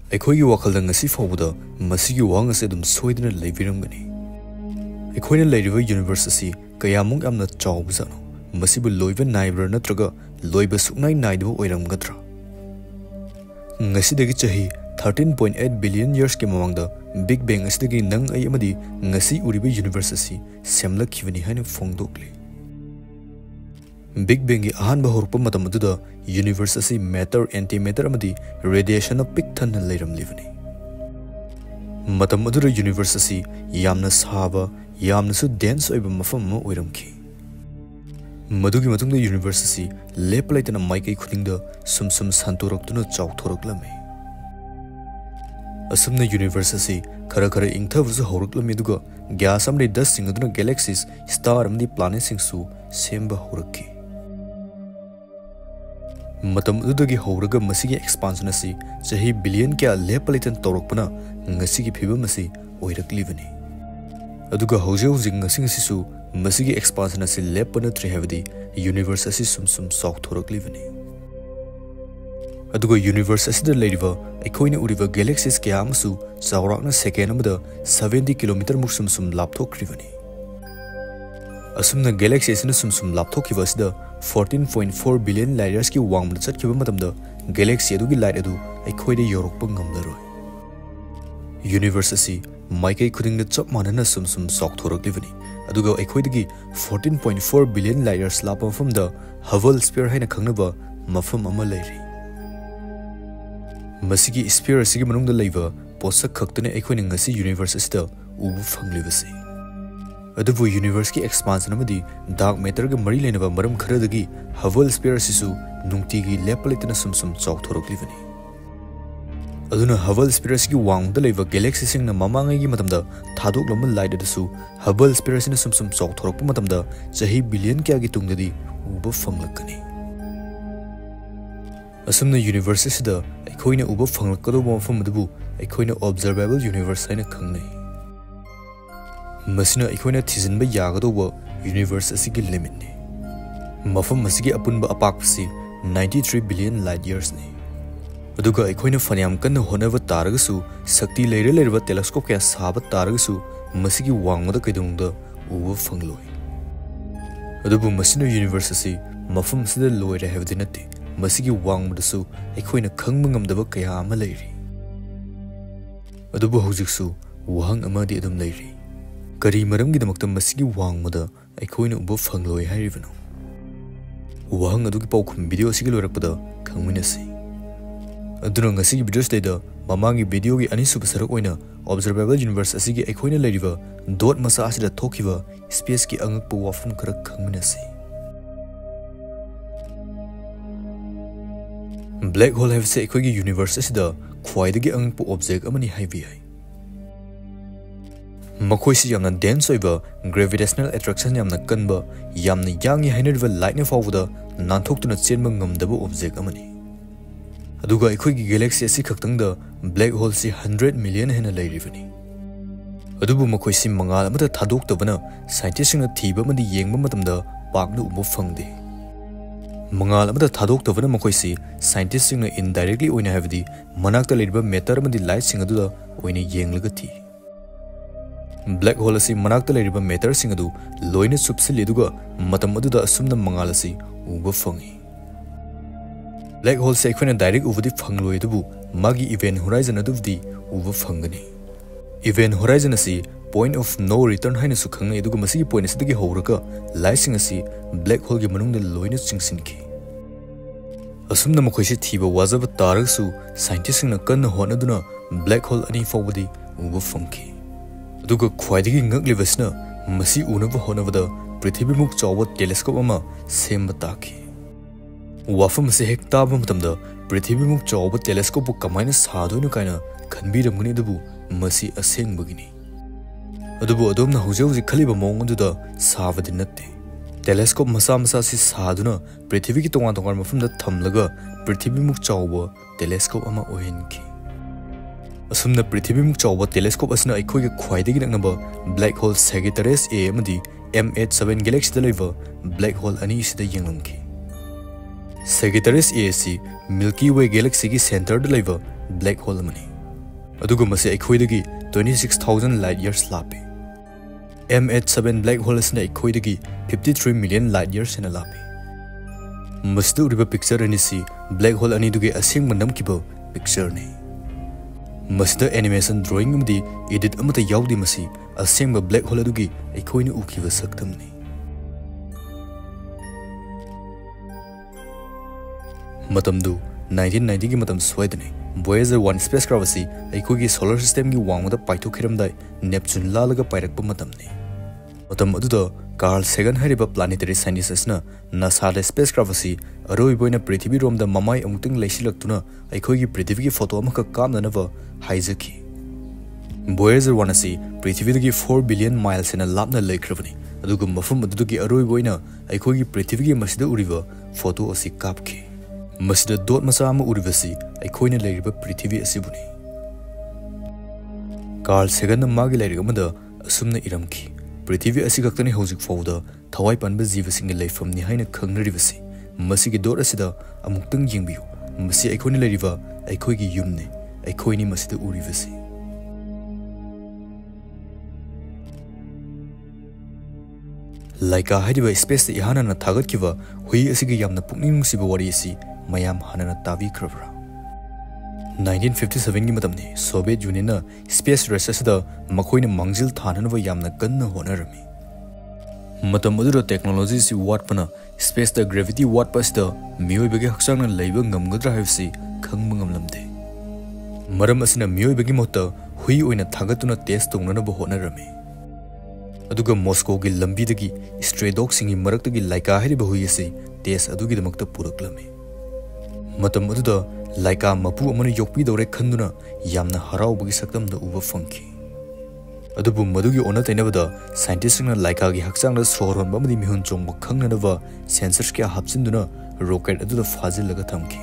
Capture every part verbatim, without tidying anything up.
ꯑꯩꯈꯣꯏꯒꯤ ꯋꯥꯈꯜꯗ ꯉꯁꯤ ꯐꯥꯎꯕꯗ ꯃꯁꯤꯒꯤ ꯋꯥꯍꯪ ꯑꯁꯤ ꯑꯗꯨꯝ ꯁꯣꯏꯗꯅ ꯂꯩꯕꯤꯔꯝꯒꯅꯤ꯫ ꯑꯩꯈꯣꯏꯅ ꯂꯩꯔꯤꯕ ꯌꯨꯅꯤꯚꯔꯁ ꯑꯁꯤ ꯀꯌꯥꯃꯨꯛ ꯌꯥꯝꯅ ꯆꯥꯎꯕꯖꯥꯠꯅꯣ? ꯃꯁꯤꯕꯨ ꯂꯣꯏꯕ ꯅꯥꯏꯕ꯭ꯔꯥ ꯅꯠꯇ꯭ꯔꯒ ꯂꯣꯏꯕ ꯁꯨꯛꯅꯥꯏ ꯅꯥꯏꯗꯕ ꯑꯣꯏꯔꯝꯒꯗ꯭ꯔꯥ? ꯉꯁꯤꯗꯒꯤ ꯆꯍꯤ thirteen point eight billion years ki mamangda Big Bang asidagi nang ai amadi ngasi uriba universe asi semlakhibani haina phongdokli. Big Bang gi ahanba horpa matam aduda universe asi matter, antimatter amadi radiation of pik than leiramlibani. Matam aduda universe asi yamna saba yamna su dense oiba mafam ma oiramki. Madugi matungda universe asi leplaitana maikai khudingda sum sum santoraktuna chawthoraklame. Asumna universe asi khara khara ingthavusu hauruklame aduga gas amde dust sing aduna galaxies star amdi planets sing su semba haurakki. Matam adudagi hauraga masigi expansion asi chahi billion kya lepalitan tawrakpana ngasigi phibam asi oiraklibani. Aduga hauji hauji ngasi ngasi su masigi expansion asi lepana tri havadi universe asi sum sum saukthoroklibani. Aduga universe asida leiriba aikoina uriba galaxies kya amsu chawrakna second amada seventy kilometer muk sum sum lapthokribani. Asumna galaxy asina sum sum lapthokhiba asida fourteen point four billion light years ki wangmda chatkhiba matamda galaxy adugi light adu aikoida yorokpa ngamlaroi. Universe asi maikai khudingda chap manana sum sum saukthoroklibani. Aduga aikoidagi fourteen point four billion light years lapa mafamda Hubble sphere haina khangnaba mafam ama leiri. Masigi sphere asigi manungda leiba posak khaktane aikoina ngasi universe asida ubu phanglibasi. Adubu universe ki expansion amadi dark matter ga mari lenaba maram kharadagi Hubble sphere asisu nungtigi lepalitana sum sum chawthoroklibani. Aduna Hubble sphere asigi wangda leiba galaxy singna mamangai gi matamda thadoklamba light adasu Hubble sphere asina sum sum chawthorokpa matamda chahi billion kya gi tungdadi uba phanglakani. Asumna universe asida aikoina uba phanglakkadoba mafam adubu aikoina observable universe haina khangnai. Masina aikoina thizinba yagadoba universe asigi limit ni. Mafam asigi apunba apakpasi ninety-three billion light years ni. Aduga aikoina fanyam kanna honava taragasu sakti leira leirba telescope kya saba taragasu masigi wangmada kaidungda uba phangloi. Adubu masina universe asi mafam asida loira havadi natti. Masigi wangmadasu aikoina khangba ngamdaba kaya ama leiri. Adubu hojiksu wahang amadi adum leiri. Kari maramgidamakta masigi wangmada aikoina uba phangloi hairibano. Wahang adugi paukhum video asigi loirakpada khangminasi. Aduna ngasigi video sida mamangi video gi anisuba sarak oina observable universe asigi aikoina leiriba dot masa asida thokhiba space ki angakpa wafm khara khangminasi. Black hole have say aikoigi universe asida khwaidagi angakpa object amani haibi hai. Makoisi yamna dense oiba gravitational attraction yamna kanba yamna yangi hainariba light na fawda nanthokuna chenba ngamdaba object amani. Aduga aikoigi galaxy asi khaktangda black hole si one hundred million hena leiribani. Adubu makoisi mangal amata thadoktabana scientists singna thiba amadi yengba matamda pakna uba phangde. Mangal amata thadoktabana makoisi scientists singna indirectly oina havadi manakta leiriba matter amadi light sing aduda oina yenglaga thi. Black hole asi manakta leiriba matter sing adu loina subsili aduga matam aduda asumna mangal asi uba phangi. Black hole se aikoina direct ubadi phangloi adubu magi event horizon aduvdi uba phangani. Event horizon asi point of no return haina su khangnai aduga masigi point asidagi houraka light sing asi black hole gi manungda loina chingsinki. Asumna makoisi thiba wajaba taragsu scientists singna kanna honaduna black hole ani fawbadi uba phangki. Aduga khwaidagi ngaklibasna masi unaba honabada prithvi muk chawba telescope ama semba taki. Wafm se hek taba matamda prithvi muk chawba telescope kamaina sadoina kaina khanbiramgani adubu masi asengbagini. Adubu adomna hauji hauji khaliba mawng aduda sabadi natte. Telescope masa masa si saduna prithvi ki tongan tongan mafamda thamlaga prithvi muk chawba telescope ama ohenki. Asumna prithvi muk chawba telescope asina aikoiga khwaidagi naknaba black hole Sagittarius A amadi M eighty-seven galaxy da leiba black hole ani sida yenglamki. Sagittarius A si Milky Way galaxy ki center da leiba black hole amani. ꯑꯗꯨꯒ ꯃꯁꯤ ꯑꯩꯈꯣꯏꯗꯒꯤ twenty-six thousand light years ꯂꯥꯞꯄꯤ M eighty-seven black hole ꯑꯁꯤꯅ ꯑꯩꯈꯣꯏꯗꯒꯤ fifty-three million light years ꯍꯦꯟꯅ ꯂꯥꯞꯄꯤ ꯃꯁꯤꯗ ꯎꯔꯤꯕ picture ꯑꯅꯤꯁꯤ black hole ꯑꯅꯤꯗꯨꯒꯤ ꯑꯁꯦꯡꯕ ꯅꯝꯈꯤꯕ ꯄꯤꯛꯆꯔꯅꯤ ꯃꯁꯤꯗ ꯑꯦꯅꯤꯃꯦꯁꯟ ꯗ꯭ꯔꯣꯌꯤꯡ ꯑꯃꯗꯤ एडिट अमता याउदि मसी असेंबा ब्लैक होल अदुगी अखोइने उखिबा सक्तमनि मतमदु nineteen ninety gi matam soidane Voyager one spacecraft asi अखोइगी सोलर सिस्टम gi वांगदा पाइथोखिरमदाई नेपच्यून लालगा पाइरकपा मतमनि matam aduda Carl Sagan hariba planetary scientist na NASA da spacecraft asi aroi boina prithvi romda mamai amuteng leisilaktuna अखोइगी पृथ्वी gi photo amaka kamnanava haizaki Voyager one asi पृथ्वीदगी four billion miles ena lapna laikhrabani aduga mafum adugi aroi boina अखोइगी पृथ्वी gi masida uriba photo asi kapki masida dot masa ama uribasi अखोइने leiriba पृथ्वी asibuni Carl Sagan na magi leirigamada asumna iramki पृथ्वी असि खक्तनि हौजिक फौदा थवाइ पानबा जीवसिंग लेफमनि हाइना खंगनरिबसि मसिगी दोर असिदा अमुक्तंग यिंगबियु मसि अखोइनि लेरिबा अखोइगी युमने अखोइनि मसिदा उरिबसि लाइका हाइदिबा space the इहाना थागतकिबा हुई असिगी यामना पुकनिंग नुसिबा वारि असि मयाम हाना ताबि खरबरा nineteen fifty-seven gi matamni Soviet Union na space race asida makhoina mangjil thananwa yamna kanna honarami matam adura technology si watpana space da gravity watpasda miyoibagi haksangna leiba ngamgadra haibsi khangba ngamlamde maram asina miyoibagi motta hui oina thagatuna test tongnana ba honarami aduga Moscow gi lambi dagi stray dog singi maraktagi laika hariba hui asi test adugi damakta puraklami matam aduda लाइका मपु अमने योकपी दौरे खंदुना यामना हराउबगी सक्तमदा उबा funky अदुबु मदुगी ओना तैनबदा साइंटिस्टना लाइका गी हक्चांगदा सोहरन बमदि मिहुन Chongba खंगननबा sensors के हापसिनदुना rocket अदुदा फाजिलगा थमकी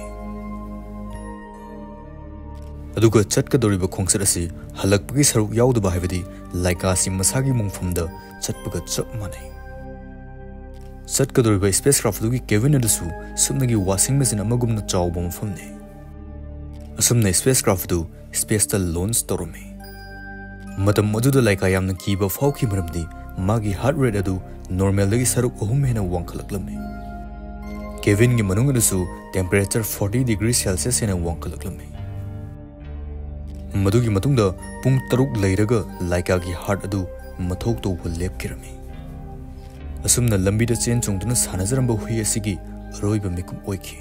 अदुगा चटका दौरिबा खोंसर असि हलकपगी सरुक याउदबा हाइबदि लाइका सि मसागी मुंगफमदा चटपगा चप मानै चटका दौरिबा स्पेसक्राफ्ट दुगी केविन अदुसु सुमनगी वाशिंग मशीन अमगुमना चाउबा मफमने असमने स्पेसक्राफ्ट दु स्पेस ता लॉन्च तोरमे मतम मदुदा लाइका यामना कीबा फाउखि मरमदि मागी हार्ट रेट अदु नॉर्मल दगी सरुक अहुम हेना वांखलकलमे केविन गी मनुंगदसु टेंपरेचर forty डिग्री सेल्सियस हेना वांखलकलमे मदुगी मतुंगदा पुंग तरुक लेरगा लाइका गी हार्ट अदु मथौक तो लेपकिरमे असमना लंबीदा चेन चोंगदुना सानजरंबा हुई असिगी अरोइबा मिकुम ओइखि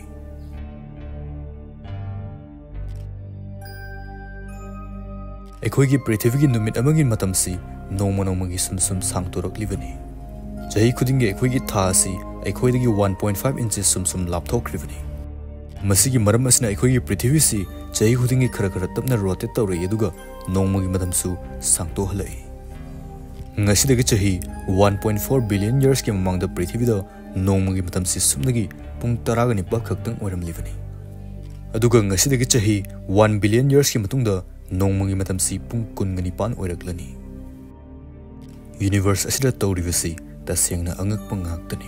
अखोइगी पृथ्वीगी नुमित अमगी मतमसी नोंमा नोंमागी सुम सुम सांगतोरकलिबनी जही खुदिंगे अखोइगी था असि अखोइदगी one point five inches सुम सुम लापथोखरिबनी मसिगी मरम असना अखोइगी पृथ्वीसी जही खुदिंगे खरा खरा तपना रोटेट तौरे यदुगा नोंमागी मतमसु सांगतोहलै ngasiदगी चही one point four billion years के ममांगदा पृथ्वीदा नोंमागी मतमसी सुमदगी पुंग tara ga nipa खक्तंग ओरमलिबनी अदुगा ngasiदगी चही one billion years के मतुंगदा नोंमगी मतमसी पुंग कुनगनिपान ओइरक्लनी यूनिवर्स असिदा तौरिबसी तसेंगना अंगकपा ngakतनी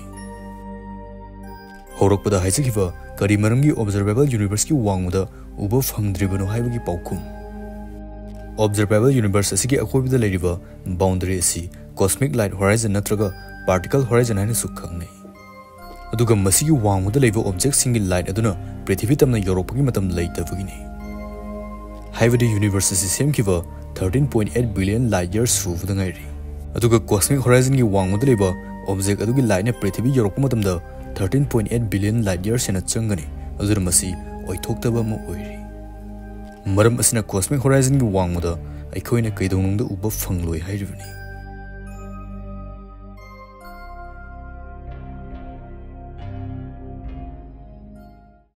हौरकपदा हाइजगिबा करी मरमगी ऑब्जर्वेबल यूनिवर्स की वांगदा उबा फंगद्रिबनो हाइबगी पाउकुम ऑब्जर्वेबल यूनिवर्स असिगी अकोइबदा लेरिबा बाउंड्री असि कॉस्मिक लाइट होराइजन नत्रगा पार्टिकल होराइजन हाइना सुखंगने अदुगा मसिगी वांगदा लेबा ऑब्जेक्ट सिंगी लाइट अदुना पृथ्वी तमना यूरोपगी मतम लेइतबगिनी हाइबदी यूनिवर्स असि सेमखिबा thirteen point eight billion light years सुबदा ngairi aduga cosmic horizon gi wangmada leba object adugi light na prithvi yorokpa matamda thirteen point eight billion light years ena changani adura masi oithoktaba ma oiri maram asina cosmic horizon gi wangmada aikhoina kaidonungda uba fangloi hairibani